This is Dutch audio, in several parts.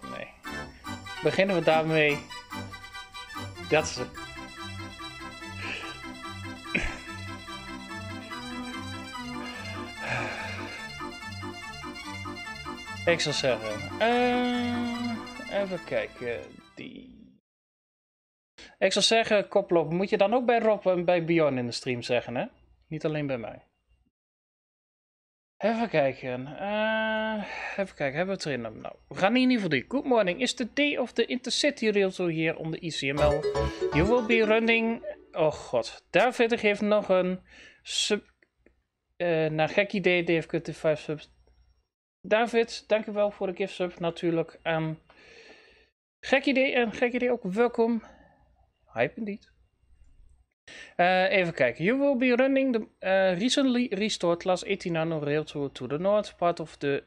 god, nee. Beginnen we daarmee. Dat is het. Ik zou zeggen. Even kijken. Ik zou zeggen, Koploop, moet je dan ook bij Rob en bij Bjorn in de stream zeggen, hè? Niet alleen bij mij. Even kijken. Hebben we het erin? Nou, we gaan in ieder geval die. Good morning. Is the day of the Intercity Railway here on the ECML? You will be running. Oh god. David geeft nog een sub. Naar gek idee. Dave kunt de 5 subs. David, dankjewel voor de gift sub natuurlijk. Gek idee en gek idee ook welkom. Hype indeed. Even kijken. You will be running the recently restored class 18 nano rail to the north. Part of the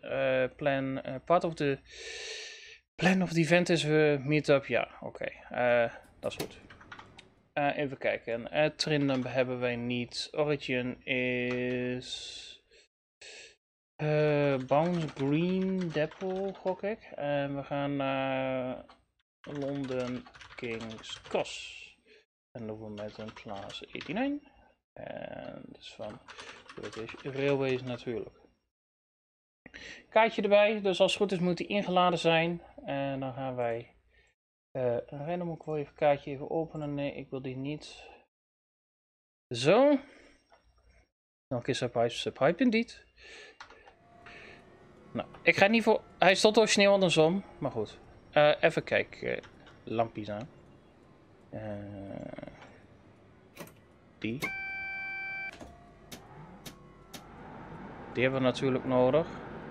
plan of the event is meetup. Ja, oké. Dat is goed. Even kijken. Trindam hebben wij niet. Origin is Bounce Green Depot, gok ik. En we gaan naar London King's Cross. En doen we met een class 89. En dus van British Railways natuurlijk. Kaartje erbij, dus als het goed is moet die ingeladen zijn. En dan gaan wij random, ik wil even het kaartje even openen. Nee, ik wil die niet. Zo. Nog een keer subhype indeed. Nou, ik ga niet voor. Hij stond origineel andersom, maar goed. Even kijken. Lampjes aan. Die hebben we natuurlijk nodig.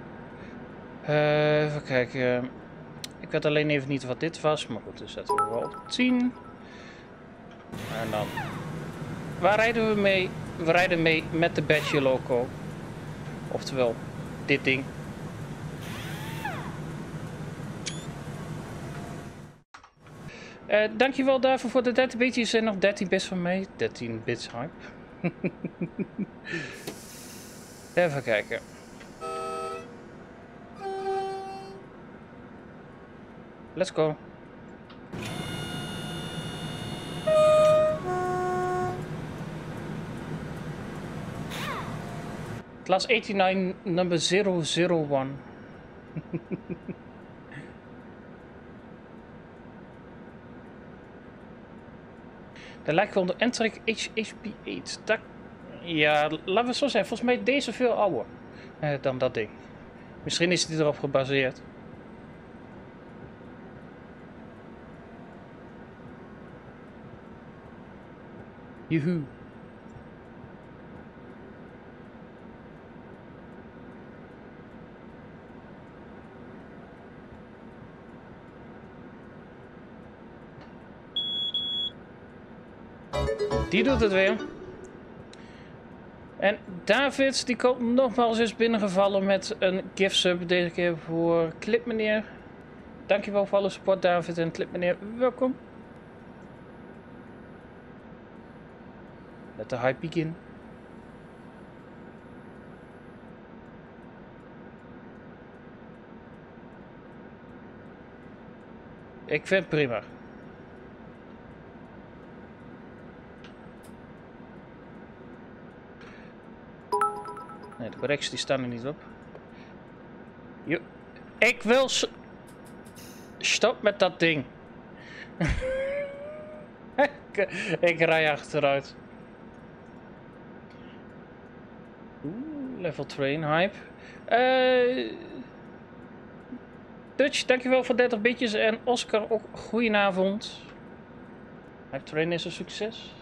Even kijken. Ik weet alleen even niet wat dit was, maar goed, dan zetten we wel op 10. En dan. Waar rijden we mee? We rijden mee met de Badge Loco. Oftewel, dit ding. Dankjewel daarvoor voor de 13 bitjes en nog 13 bits van mij. 13 bits hype. Even kijken. Let's go. Class 89 number 001. Dat lijkt wel de Entrek HHP8. Dat... Ja, laten we zo zijn. Volgens mij is deze veel ouder dan dat ding. Misschien is die erop gebaseerd. Joehoe. Die doet het weer. En David, die komt nogmaals eens binnengevallen met een gift sub. Deze keer voor Clipmeneer. Dankjewel voor alle support, David en Clipmeneer. Welkom. Let the hype begin. Ik vind het prima. Nee, de correcties die staan er niet op. Jo. Ik wil... Stop met dat ding. ik rij achteruit. Level train hype. Dutch, dankjewel voor 30 bitjes. En Oscar ook goedenavond. Hype train is een succes.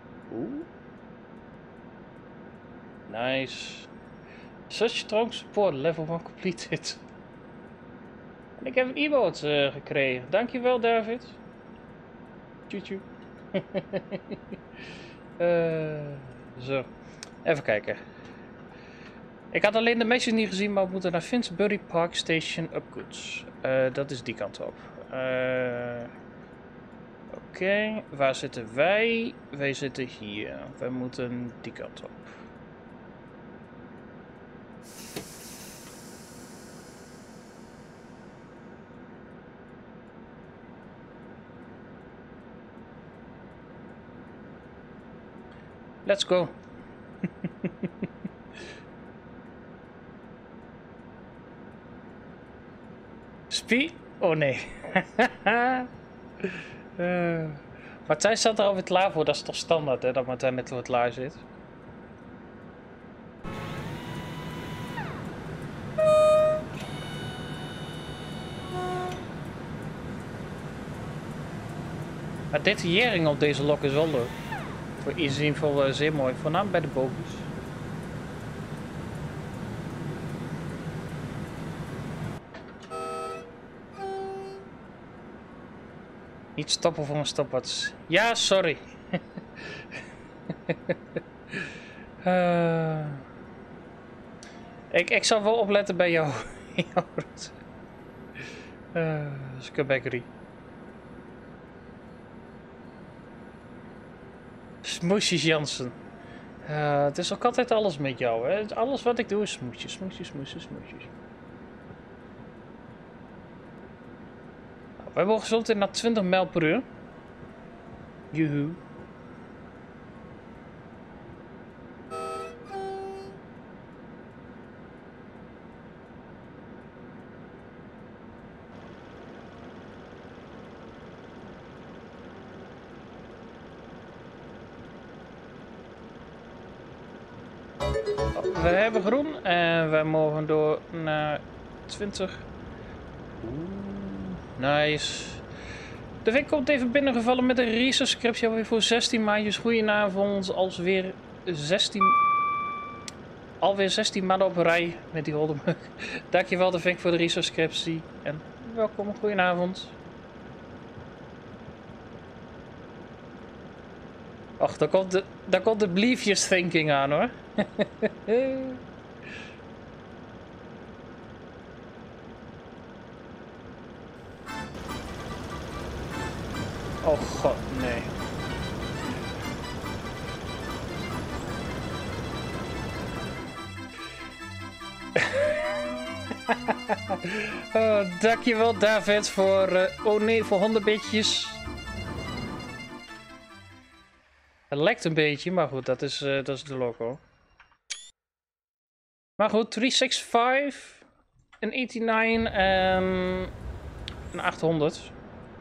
Nice. Such strong support, level 1 completed. En ik heb een emote gekregen. Dankjewel, David. Tjoe. Zo. Even kijken. Ik had alleen de message niet gezien, maar we moeten naar Finsbury Park Station Upgoods. Dat is die kant op. Oké, waar zitten wij? Wij zitten hier. Wij moeten die kant op. Let's go. Spie? Oh nee. Martijn staat er alweer klaar voor. Dat is toch standaard, hè? Dat Martijn net wat klaar zit. Maar detaillering op deze lok is wel leuk. Voor is in ieder geval zeer mooi. Voornamelijk bij de bogies. Niet stoppen voor een stopwatch. Ja, sorry. Ik zal wel opletten bij jou. Skubbekery. Smoesjes Jansen. Het is ook altijd alles met jou, hè? Alles wat ik doe is smoesjes, smoesjes, smoesjes, smoesjes. We hebben gezond naar 20 mijl per uur. Joehoe. We hebben groen en we mogen door naar 20. Nice. De week komt even binnengevallen met een resubscriptie alweer voor 16 maandjes. Goedenavond, alweer 16 maanden op een rij met die Holdemuk. Dankjewel de Vink voor de resubscriptie en welkom, goedenavond. Och, daar komt de bliefjes thinking aan hoor. Oh god, nee. Oh, dankjewel David voor, oh nee, voor 100 bitjes. Het lekt een beetje, maar goed, dat is de logo. Maar goed, 365, een 89 en een 800.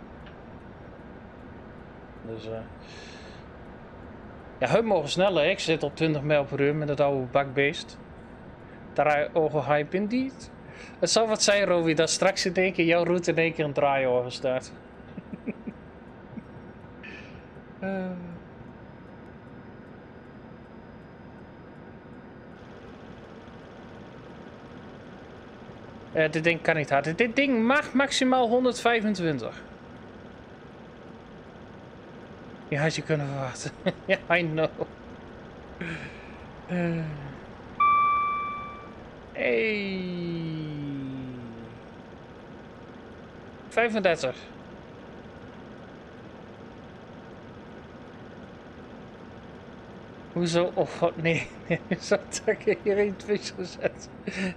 Dus ja, het mogen sneller. Ik zit op 20 mijl per uur met het oude bakbeest. Draaiogen hype indeed. Het zal wat zijn, Rowie, dat straks in één keer jouw route in één keer een draaiogen staat. Dit ding kan niet hard. Dit ding mag maximaal 125. Je had je kunnen verwachten. Ja, I know. Hey. 35. Hoezo? Oh god, nee. Zo dat ik hierin Twitch gezet.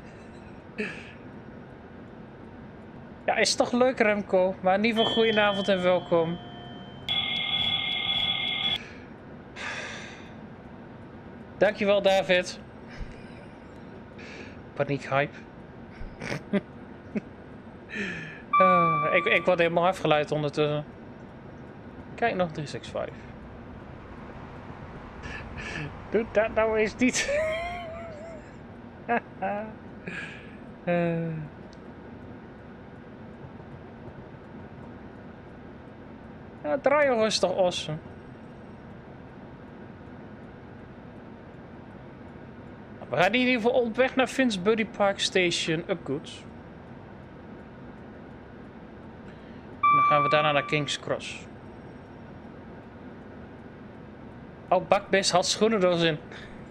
Ja, is toch leuk Remco. Maar in ieder geval goedenavond en welkom. Dankjewel David. Paniek hype. Ik word helemaal afgeleid ondertussen. Kijk nog 365. Doe dat nou eens niet. Ja, draaien is toch awesome. We gaan in ieder geval op weg naar Finsbury Park Station Upgood. En dan gaan we daarna naar King's Cross. Oh, bakbeest had schoenendoos in.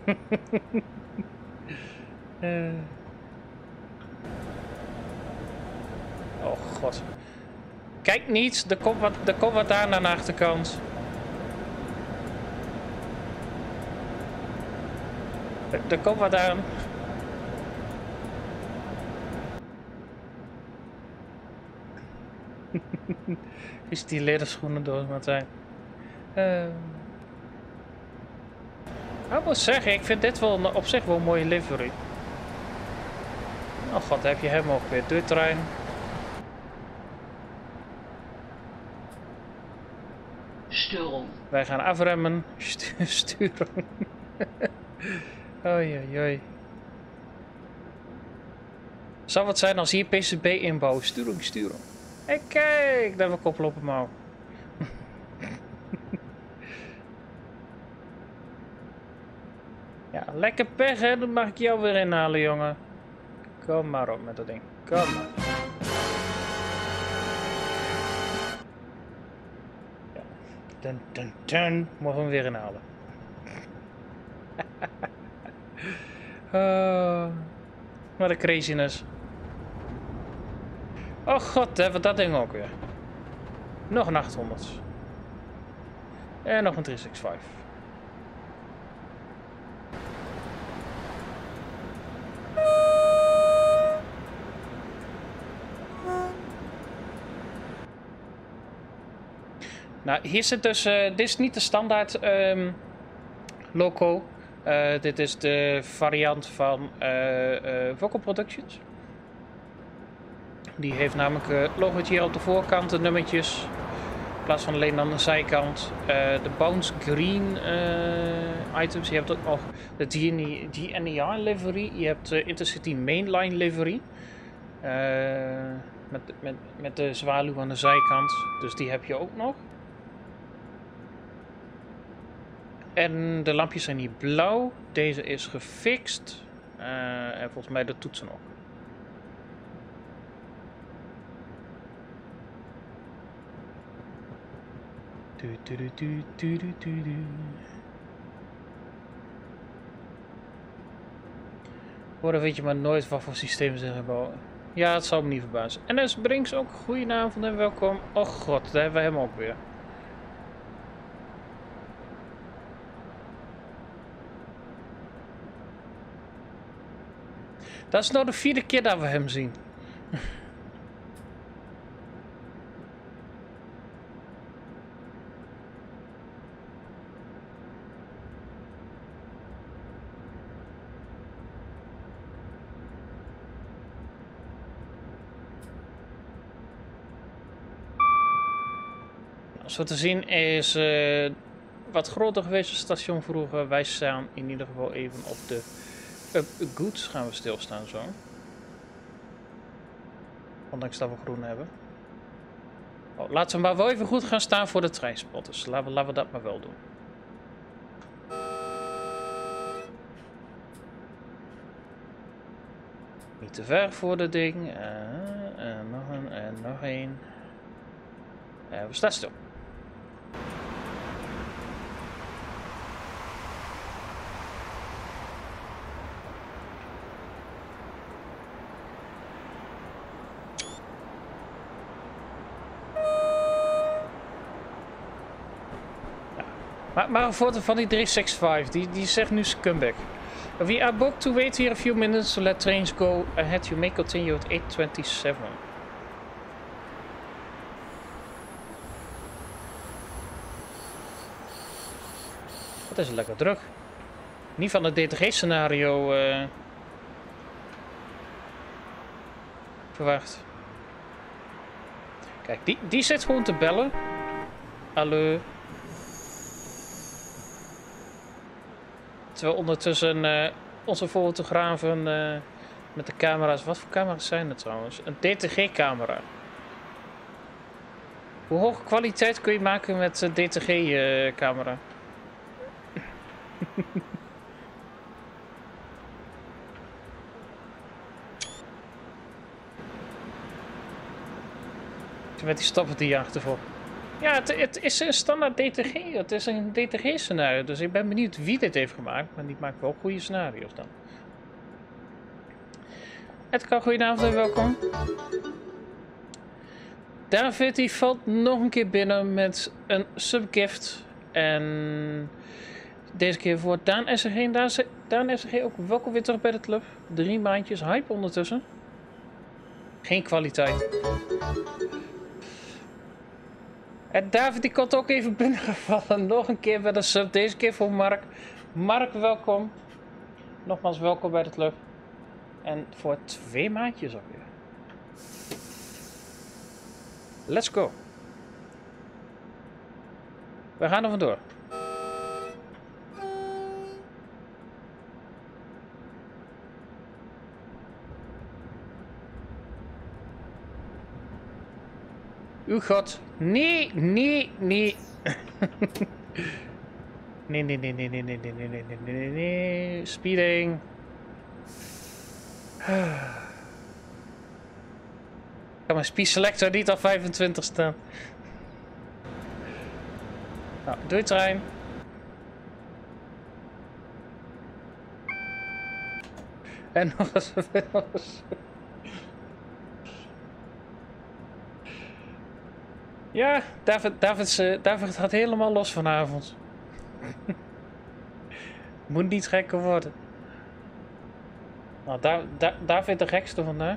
Oh god. Kijk niet, er komt wat aan de achterkant. Er komt wat aan. Is die lederschoenen door, Martijn? Ik moet zeggen, ik vind dit wel op zich wel een mooie livery. Oh god, heb je hem ook weer. De trein. Sturing. Wij gaan afremmen. Sturen. Oei, oei, oei. Zou wat zijn als hier PCB inbouwen? Sturing, sturen. En kijk, daar heb ik koppel op een mouw. Ja, lekker pech hè, dan mag ik jou weer inhalen, jongen. Kom maar op met dat ding. Kom maar. Ja. Dun, dun, dun. Mogen we hem weer inhalen. Wat een craziness. Oh god, hebben we dat ding ook weer. Nog een 800. En nog een 365. Nou, hier zit dus, dit is niet de standaard loco. Dit is de variant van Vocal Productions. Die heeft namelijk logootje hier op de voorkant, de nummertjes. In plaats van alleen aan de zijkant. De Bounce Green items. Je hebt ook nog de GNR livery. Je hebt de Intercity Mainline livery. Met de zwaluw aan de zijkant. Dus die heb je ook nog. En de lampjes zijn hier blauw. Deze is gefixt. En volgens mij de toetsen ook. Hoor, weet je maar nooit wat voor systemen ze gebouwen. Ja, het zou me niet verbazen. En dus Brinks ook goedenavond en welkom. Oh god, daar hebben we hem ook weer. Dat is nou de 4e keer dat we hem zien. Zo te zien is wat groter geweest het station vroeger. Wij staan in ieder geval even op de Goods gaan we stilstaan zo. Ondanks dat we groen hebben. Oh, laten we maar wel even goed gaan staan voor de treinspotters. Laten we dat maar wel doen. Niet te ver voor dat ding. En nog een en nog een. We staan stil. Maar een foto van die 365, die zegt nu comeback. We are booked to wait here a few minutes to let trains go ahead. You may continue at 8:27. Dat is lekker druk. Niet van het DTG-scenario verwacht. Kijk, die zit gewoon te bellen. Hallo. Terwijl ondertussen onze fotografen met de camera's... Wat voor camera's zijn het trouwens? Een DTG-camera. Hoe hoge kwaliteit kun je maken met een DTG-camera? Met die stappen die je achtervoor. Ja, het is een standaard DTG. Het is een DTG-scenario. Dus ik ben benieuwd wie dit heeft gemaakt. Maar die maakt wel goede scenario's dan. Edgar, goedenavond en welkom. David die valt nog een keer binnen met een subgift. En deze keer voor Daan SRG. Daan SRG ook welkom weer terug bij de club. 3 maandjes hype ondertussen. Geen kwaliteit. En David die komt ook even binnengevallen. Nog een keer bij de sub. Deze keer voor Mark. Mark, welkom. Nogmaals welkom bij de club. En voor 2 maandjes alweer. Let's go. We gaan er vandoor. Uw god. Nee, nee, nee. Nee, nee, nee, nee, nee, nee, nee, nee, nee, nee, nee, nee. Speeding. Kan mijn speed selector niet op 25 staan. Nou, doei trein. En nog eens. Ja, David gaat helemaal los vanavond. Moet niet gekker worden. Nou, David de gekste vandaag.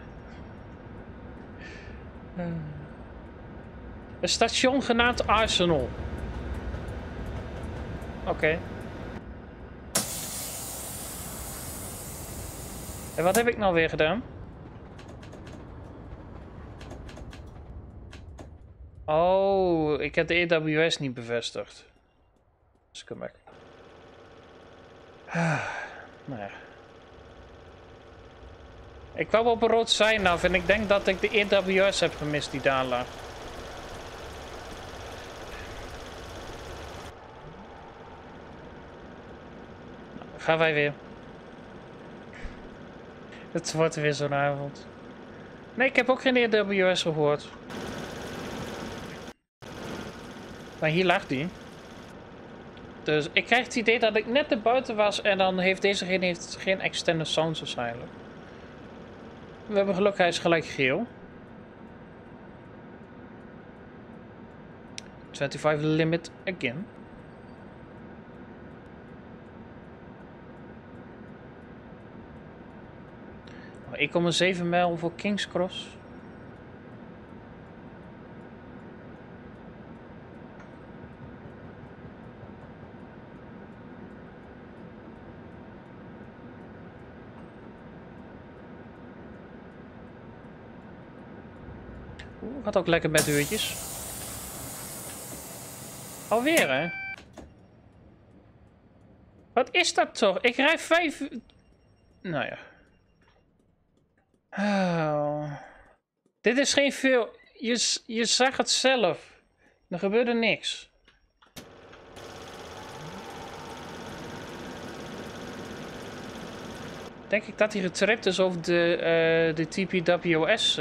Een station genaamd Arsenal. Oké. En wat heb ik nou weer gedaan? Oh, ik heb de AWS niet bevestigd. Scumbag. Nou ja. Ik kwam op een rood sein af en ik denk dat ik de AWS heb gemist die daar lag. Nou, gaan wij weer. Het wordt weer zo'n avond. Nee, ik heb ook geen AWS gehoord. Maar hier lag die. Dus ik krijg het idee dat ik net erbuiten was en dan heeft deze geen extended sounds waarschijnlijk. We hebben geluk, hij is gelijk geel. 25 limit again. Oh, 1,7 mijl voor King's Cross. Gaat ook lekker met uurtjes. Alweer, hè? Wat is dat toch? Ik rij 5 uur... Nou ja. Oh. Dit is geen veel... Je zag het zelf. Er gebeurde niks. Denk ik dat hij getript is over de TPWS...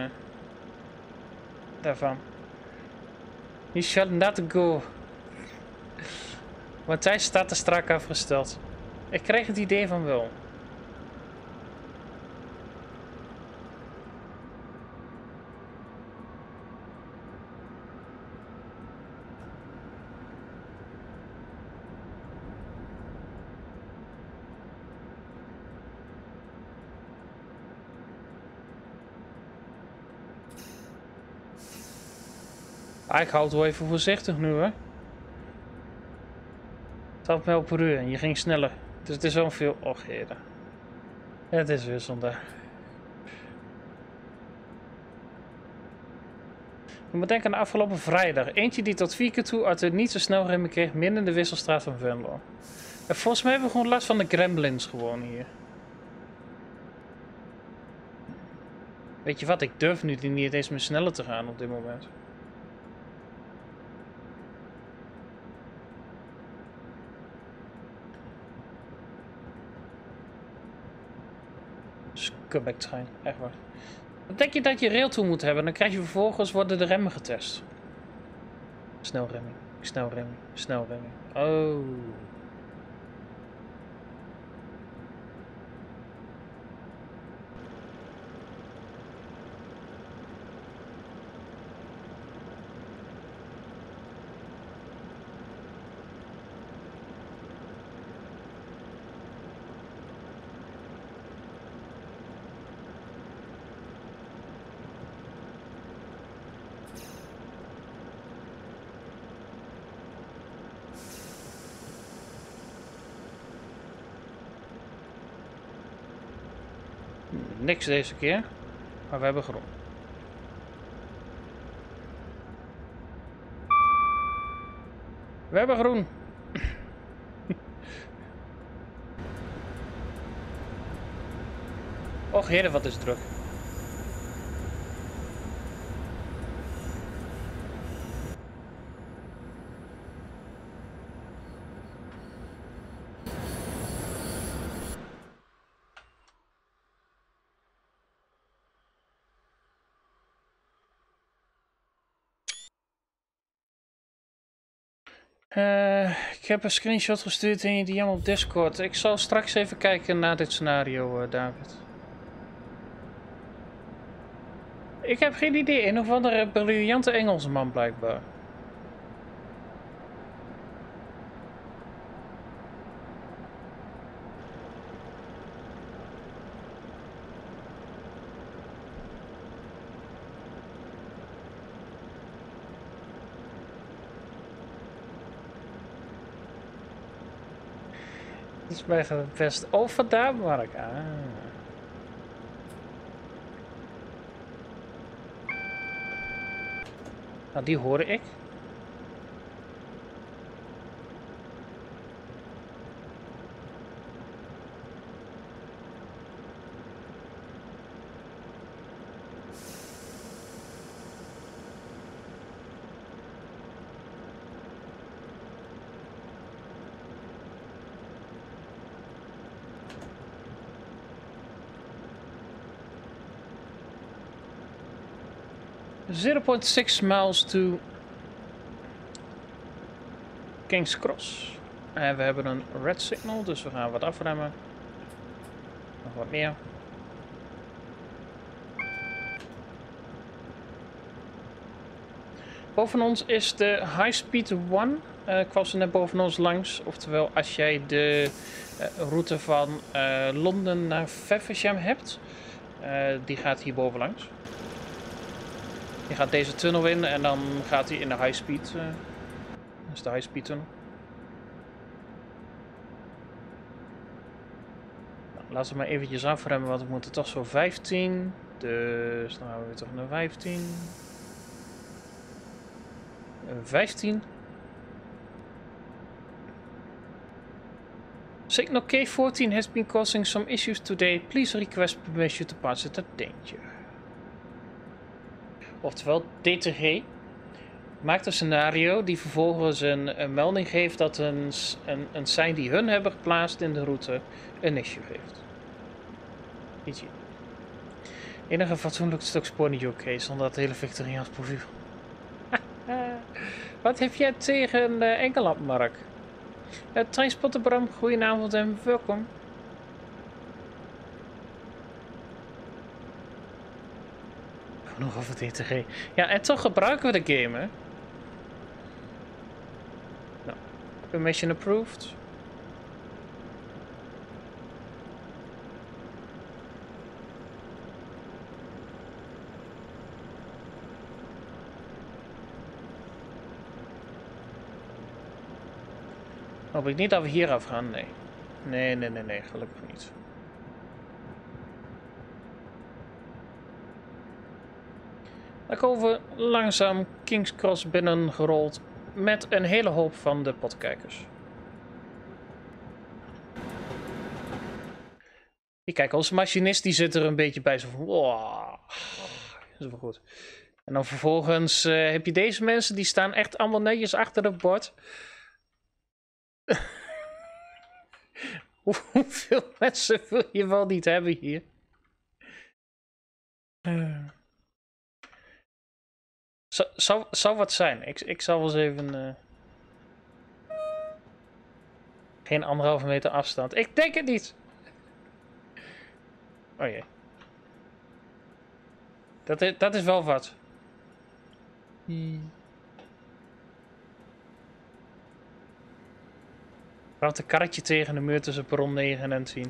daarvan. You shall not go. Want hij staat er strak afgesteld. Ik kreeg het idee van wel. Ik hou het wel even voorzichtig nu, hè. 12 mijl per uur en je ging sneller. Dus het is wel veel... Och, heren. Het is weer zondag. Je moet denken aan de afgelopen vrijdag. Eentje die tot 4 keer toe uit de niet zo snel remmen kreeg midden in de wisselstraat van Venlo. En volgens mij hebben we gewoon last van de gremlins gewoon hier. Weet je wat, ik durf nu niet eens meer sneller te gaan op dit moment. Scumbag trein, echt waar. Dan denk je dat je rail toe moet hebben, dan krijg je vervolgens worden de remmen getest. Snelremming, snelremming, snelremming. Oh. niks deze keer, maar we hebben groen. We hebben groen. Och heren, wat is druk. Ik heb een screenshot gestuurd en je die helemaal op Discord. Ik zal straks even kijken naar dit scenario, David. Ik heb geen idee. Een of andere briljante Engelsman blijkbaar. Dat is mij best. Oh, vandaar Mark. Ah. Nou, die hoorde ik. .6 miles to King's Cross. En we hebben een red signal, dus we gaan wat afremmen. Nog wat meer. Boven ons is de High Speed 1. Kwam ze net boven ons langs. Oftewel, als jij de route van Londen naar Feversham hebt, die gaat hier boven langs. Je gaat deze tunnel in en dan gaat hij in de high speed. Dat is de high speed tunnel. Nou, laten we maar eventjes afremmen, want we moeten toch zo 15. Dus dan gaan we weer terug naar 15. 15. Signal K14 has been causing some issues today. Please request permission to pass it at danger. Oftewel, DTG maakt een scenario die vervolgens een melding geeft dat een sein die hun hebben geplaatst in de route een issue heeft. GG. Enige fatsoenlijk stuk spoor in de UK zonder dat hele Victoriaans profiel. Wat heb jij tegen Engeland, Mark? Trainspotter Bram, goedenavond en welkom. Nog over het DTG. Ja, en toch gebruiken we de game, hè? Nou, permission approved. Hoop ik niet dat we hier af gaan, nee. Nee, gelukkig niet. Dan komen we langzaam King's Cross binnengerold met een hele hoop van de potkijkers. Kijk, onze machinist die zit er een beetje bij zo van, wow, dat is wel goed. En dan vervolgens heb je deze mensen die staan echt allemaal netjes achter het bord. Hoeveel mensen wil je wel niet hebben hier? Zou wat zijn. Ik zal wel eens even... Geen 1,5 meter afstand. Ik denk het niet. Oh jee. Dat is wel wat. Ramt een karretje tegen de muur tussen perron 9 en 10.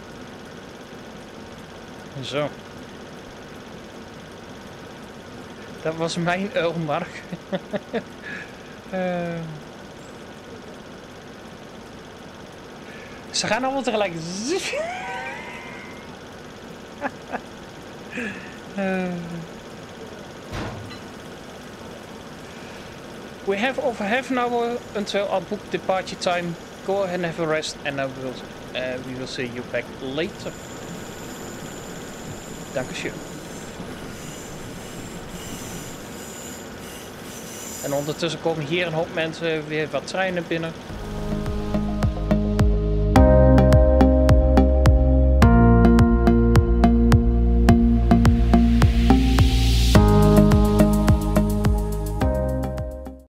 Zo. Dat was mijn Urmark. Ze gaan allemaal tegelijk. We have over half an hour until our book departure time. Go ahead and have a rest, and we will see you back later. Dankeschön. En ondertussen komen hier een hoop mensen weer wat treinen binnen.